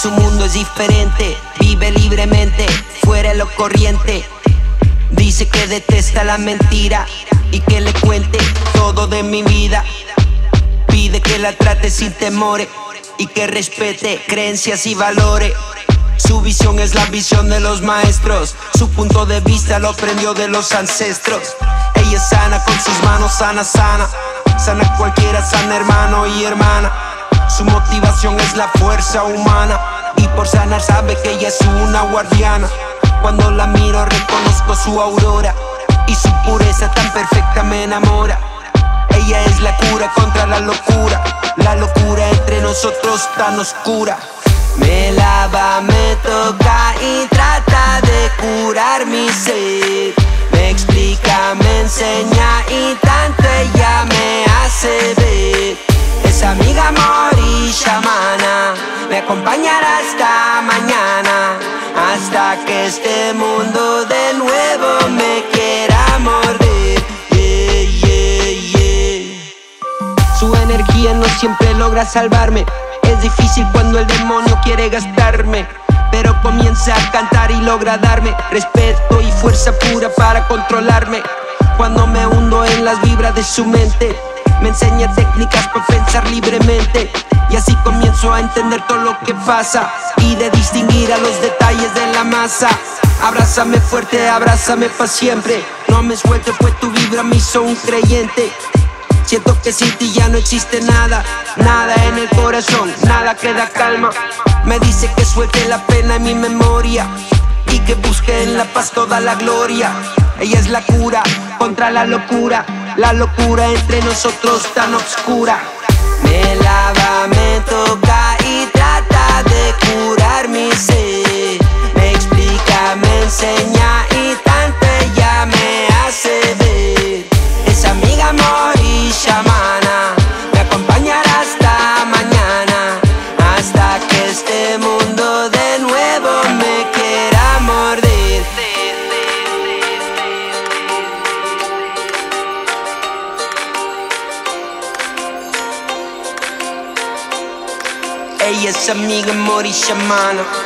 su mundo es diferente. Vive libremente, fuera de lo corriente. Dice que detesta la mentira y que le cuente todo de mi vida. Pide que la trate sin temores y que respete creencias y valores. Su visión es la visión de los maestros. Su punto de vista lo aprendió de los ancestros. Ella es sana con sus manos, sana, sana. Sana cualquiera, sana hermano y hermana. Su motivación es la fuerza humana. Y por sanar sabe que ella es una guardiana. Cuando la miro reconozco su aurora. Y su pureza tan perfecta me enamora. Ella es la cura contra la locura. La locura entre nosotros tan oscura. Me lava, me toca y trata de curar mi sed. Me explica, me enseña y tanto ella me hace ver. Es amiga, amor y chamana. Me acompañará hasta mañana, hasta que este mundo de nuevo me quiera morder. Yeah, yeah, yeah. Su energía no siempre logra salvarme. Es difícil cuando el demonio quiere gastarme, pero comienza a cantar y logra darme respeto y fuerza pura para controlarme. Cuando me hundo en las vibras de su mente, me enseña técnicas para pensar libremente. Y así comienzo a entender todo lo que pasa y de distinguir a los detalles de la masa. Abrázame fuerte, abrázame pa' siempre. No me suelte pues tu vibra me hizo un creyente. Siento que sin ti ya no existe nada, nada en el corazón, nada que da calma. Me dice que suelte la pena en mi memoria y que busque en la paz toda la gloria. Ella es la cura contra la locura entre nosotros tan oscura. Me lava, me toca y trata de curar mi sed. Me explica, me enseña y tanto ella me hace ver. Es amiga, amor y chamana. Me acompañará hasta mañana, hasta que este mundo de nuevo me quiera morder. Ella es amiga, amor y chamana.